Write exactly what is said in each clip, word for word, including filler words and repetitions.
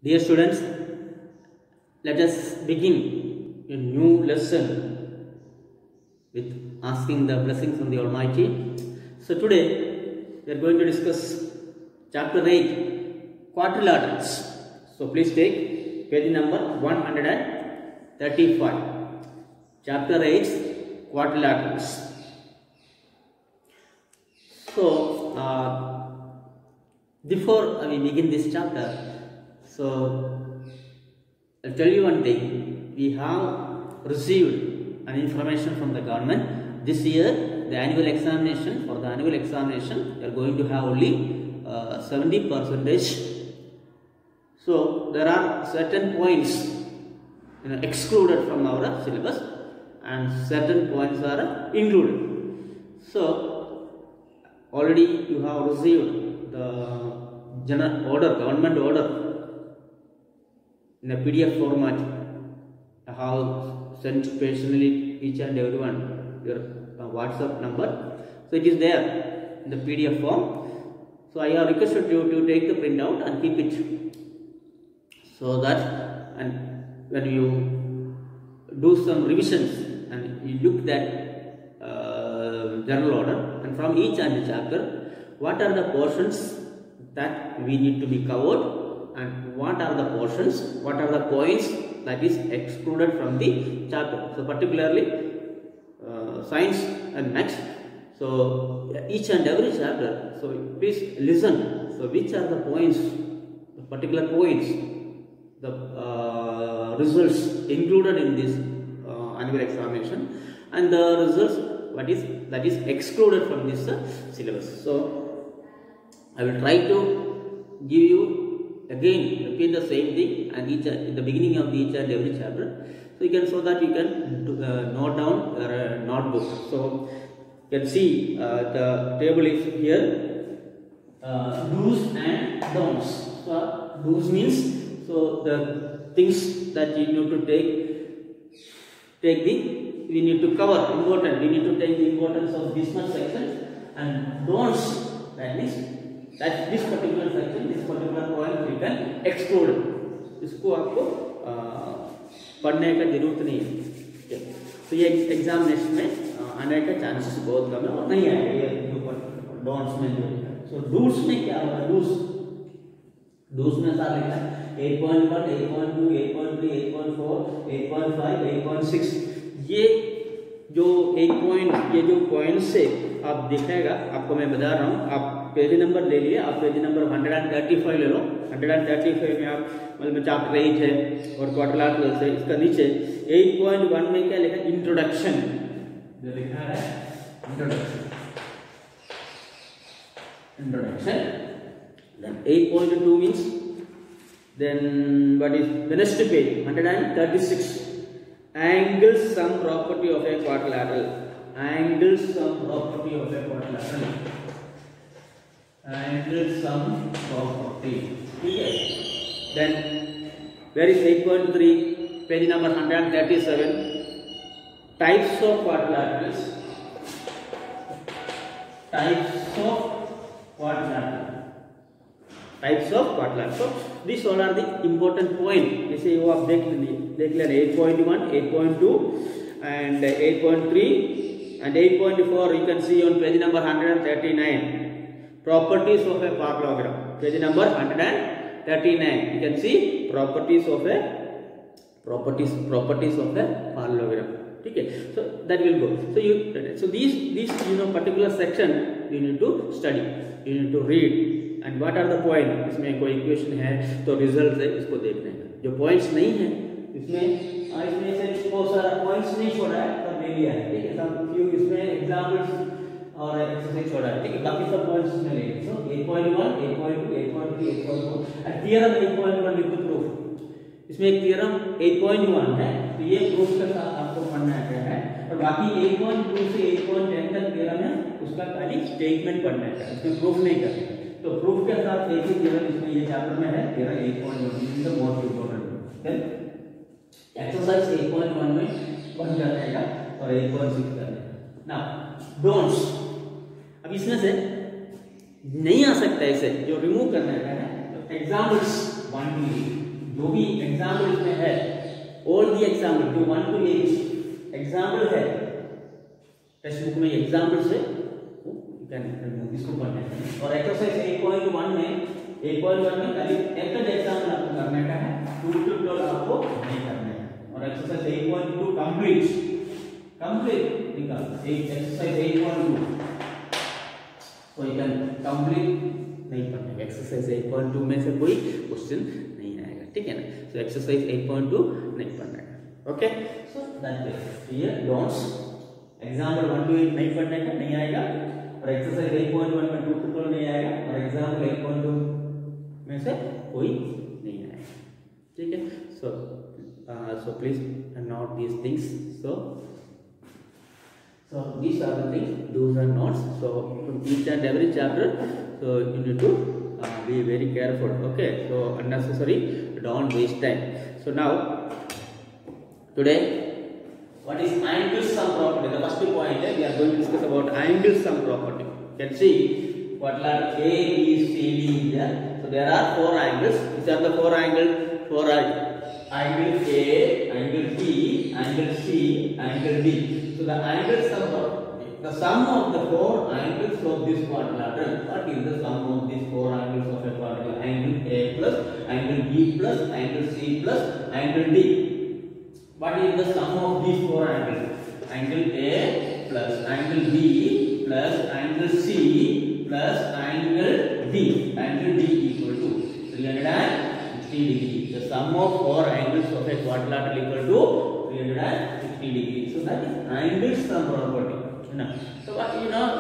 Dear students, let us begin a new lesson with asking the blessings from the Almighty. So today we are going to discuss chapter eight, quadrilaterals. So please take page number one hundred thirty-five. Chapter eight, quadrilaterals. So uh, before we begin this chapter, so I'll tell you one thing. We have received an information from the government. This year, the annual examination, for the annual examination, we are going to have only uh, seventy percentage. So there are certain points, you know, excluded from our syllabus, and certain points are included. So already you have received the general order, government order in a P D F format. I have sent personally each and everyone your uh, WhatsApp number. So it is there in the P D F form. So I have requested you to take the printout and keep it, so that and when you do some revisions and you look at uh, general order, and from each and chapter, what are the portions that we need to be covered, and what are the portions, what are the points that is excluded from the chapter. So particularly uh, science and maths. So each and every chapter, so please listen. So which are the points, the particular points, the uh, results included in this uh, annual examination, and the results what is that is excluded from this uh, syllabus. So I will try to give you again, repeat the same thing, and each in the beginning of each and every chapter, so you can, so that you can do, uh, note down your uh, notebook. So you can see uh, the table is here, uh, do's and don'ts. So do's means, so the things that you need to take, take the we need to cover important. We need to take the importance of this much section, and don'ts, that means that this particular section, this particular point we can exclude. इसको आपको पढ़ने का जरूरत नहीं है. तो ये examination में आने का चांसेस बहुत कम है और नहीं आएगा ये डॉन्ट्स में जो है. सो डूस में क्या होगा? डूस डूस में सारा लिखा है eight point one, eight point two, eight point three, eight point four, eight point five, eight point six. ये जो एक पॉइंट, ये जो पॉइंट्स से आप दिखेगा, आपको मैं बता रहा हूँ. आप पेज नंबर ले लिए, आप पेज नंबर one thirty-five ले लो. one thirty-five में आप मतलब चैप्टर eight है और क्वाड्रिलैटरल्स है. इसका नीचे eight point one में क्या लिखा है? इंट्रोडक्शन. जो लिखा है introduction, introduction. Then eight point two means, then what is the next page? one thirty-six. Angle sum property of a quadrilateral. Angle sum property of a quadrilateral. Angle sum property. Okay. Then where is eight point three? Page number one thirty-seven. Types of quadrilaterals. Types of quadrilateral. Types of quadrilaterals. So these all are the important point. जैसे वो आप देख देख लेना eight point one, eight point two and eight point three and eight point four. You can see on page number one thirty-nine. Properties of a parallelogram. Page number one thirty-nine. You can see properties of a properties properties of a parallelogram. Okay. So that will go. So you so these these you know particular section you need to study. You need to read. And what are the point? इसमें कोई equation है तो result है, इसको देखने का. जो points नहीं है इसमें, इसमें से बहुत सारा पॉइंट्स नहीं छोड़ा है तो ले लिया है. ठीक है. सब फ्यू इसमें एग्जाम्पल्स और एक्सरसाइज छोड़ा है. ठीक है. बाकी सब पॉइंट्स इसमें ले. So eight point one, eight point two, eight point three, eight point four and theorem eight point one with proof. इसमें एक थ्योरम eight point one है, तो ये प्रूफ के साथ आपको पढ़ना है. और बाकी eight point two से eight point ten तक थ्योरम है, उसका खाली स्टेटमेंट पढ़ना है, इसमें प्रूफ नहीं करना. तो प्रूफ के साथ एक ही थ्योरम इसमें ये चैप्टर में है, theorem eight point one. This is the most important. Then exercise eight point one में वन करने का और eight point six करने का. Now don'ts. अब इसमें से नहीं आ सकता, इसे जो रिमूव करने का है. तो एग्जांपल्स one to जो भी एग्जाम्पल इसमें है, all the example जो one to eight एग्जाम्पल है टेक्स्ट बुक में, एग्जाम्पल से इसको पढ़ना है। और एक्सरसाइज eight point one में eight point one में खाली एक एग्जाम्पल आपको करने का है, टू टू टू आपको नहीं करना है। और exercise eight point two complete complete निकाल एक्सरसाइज eight point two कोई कैन कंप्लीट नहीं पढ़ना। एक्सरसाइज eight point two में से कोई क्वेश्चन नहीं आएगा, ठीक है ना। So exercise eight point two नहीं पढ़ना है, okay. So that is here don'ts example one to eight नहीं पढ़ने का, नहीं आएगा। और एक्सरसाइज eight point one में टू टू टू नहीं आएगा, और एग्जाम्पल eight point two में से कोई नहीं आएगा, ठीक है। So so please note these things. So So these are the things, do's and don'ts. So from each and every chapter, so you need to uh, be very careful. Okay. So unnecessary, don't waste time. So now today, what is angle sum property? The first point, eh, we are going to discuss about angle sum property. You can see what are A, B, C, D here. So there are four angles. These are the four angles. Four angles. Angle A, angle B, angle C, angle D. So the angle sum of the sum of the four angles of this quadrilateral. What is the sum of these four angles of a quadrilateral? Angle A plus, angle B plus, angle C plus, angle D. What is the sum of these four angles? Angle A plus, angle B plus, angle C plus, angle D. Angle D equal to three hundred sixty degrees. The sum of four angles of a quadrilateral equal to three hundred sixty degrees. So that is angle sum property. You know. So what you know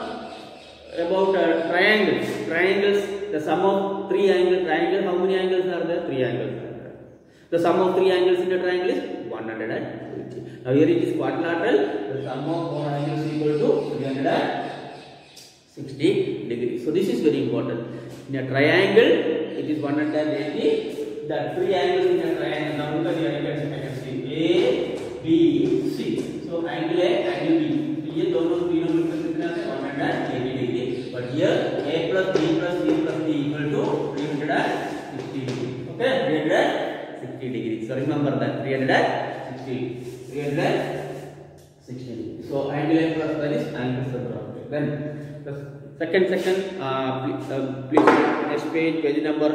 about uh, triangles? Triangles. The sum of three angle triangle. How many angles are there? Three angles are there. The sum of three angles in a triangle is one hundred eighty. Now here it is quadrilateral. The sum of four angles equal to three hundred sixty degrees. So this is very important. In a triangle, it is one hundred eighty. The three angles in a triangle. Now look at here. You can see A, B, C. So angle A, angle B. So ये दोनों तीनों मिलकर कितना है? one hundred eighty degree. But here A plus B plus C plus D equal to three hundred sixty degree. Okay, three hundred sixty degree. So remember that three hundred sixty, three hundred sixty degree. So angle A plus that is angle sum property. Then the second section, uh, please, uh, please next page, page number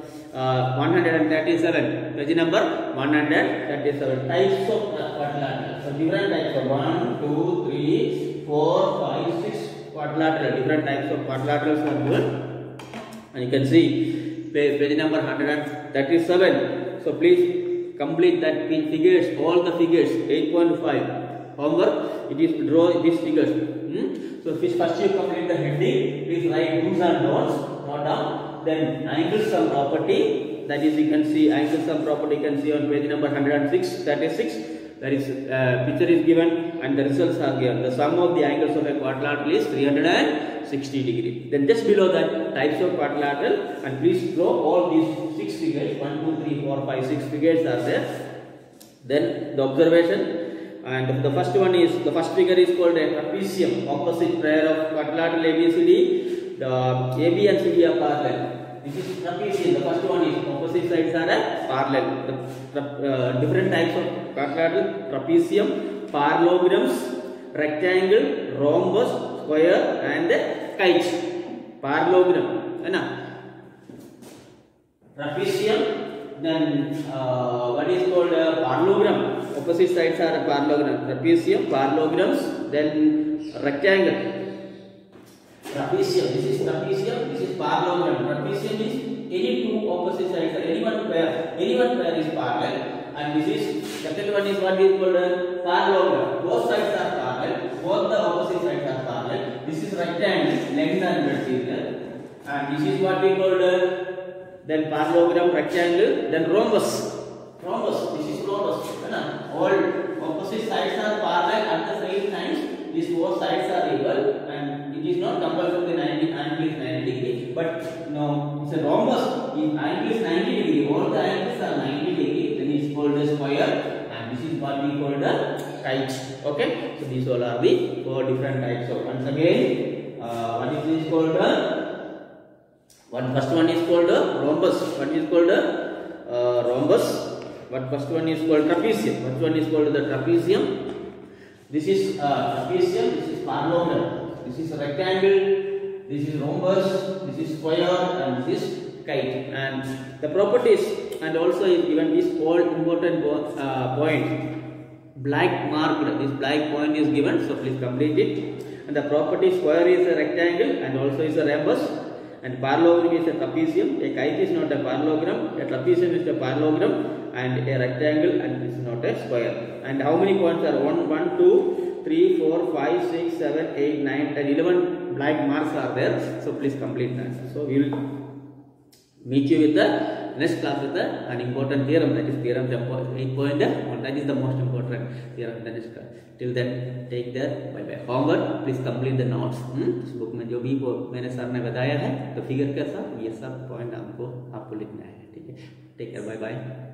uh, one hundred thirty-seven. Page number one hundred thirty-seven. Types of quadrilateral. So different types of one, two, three, four, five, six quadrilateral. Different types of quadrilaterals are given, and you can see page, page number one hundred thirty-seven. So please complete that figures, all the figures. eight point five. Homework. It is draw these figures. Hmm? So first you complete the heading. Please write do's and don'ts. Note down. Then angle sum property. That is, you can see angle sum property. You can see on page number one hundred six, thirty-six. That is, uh, picture is given and the results are given. The sum of the angles of a quadrilateral is three hundred sixty degree. Then just below that, types of quadrilateral, and please draw all these six figures. one, two, three, four, five, six figures are there. Then the observation, and the first one is, the first figure is called a trapezium, opposite pair of quadrilateral A B C D. The A B and C D are parallel. This is trapezium. The first one is opposite sides are parallel. The uh, different types of quadrilateral: trapezium, parallelograms, rectangle, rhombus, square, and kite. Parallelogram, है ना? Trapezium. Then uh, what is called uh, parallelogram? Opposite sides are parallelogram. Trapezium, parallelograms, then rectangle. Trapezium. This is trapezium. This is parallelogram. Trapezium is any two opposite sides. Any one pair. Any one pair is parallel. And this is second one is what is called a parallelogram. Both sides are parallel. Both the opposite sides are parallel. This is rectangle. Length and breadth is there. And this is what we called a then parallelogram, rectangle, then rhombus. Rhombus. This is rhombus. All opposite sides are parallel at the same time. These both sides are equal, and it is not compulsory the ninety angle is ninety degree. But no, it's a rhombus. If angle is ninety degree, all the angles are ninety degree. Then it's called a square, and this is what we call the kite. Okay. So these all are the four different types of. Once again, uh, what is this called? Uh, One first one is called a rhombus. What is called a uh, rhombus. But first one is called trapezium. First one is called the trapezium. This is uh, trapezium. This is parallelogram. This is a rectangle. This is rhombus. This is square, and this is kite. And the properties, and also even this all important uh, point. Black marked. This black point is given. So please complete it. And the property square is a rectangle, and also is a rhombus. And parallelogram is a trapezium. A kite is not a parallelogram. A trapezium is a parallelogram. And a rectangle, and this is not a square. And how many points are one, one, two, three, four, five, six, seven, eight, nine, ten, eleven black marks are there. So please complete that. So we will meet you with the next class with the, an important theorem, that is theorem eight point one. That is the most important theorem in the next class. Till then, take care. Bye bye. Homework, please complete the notes. इस book में जो भी वो मैंने sir ने बताया है, तो फिगर के साथ ये सब पॉइंट आपको आपको लिखना है. ठीक है. Take care. Bye bye.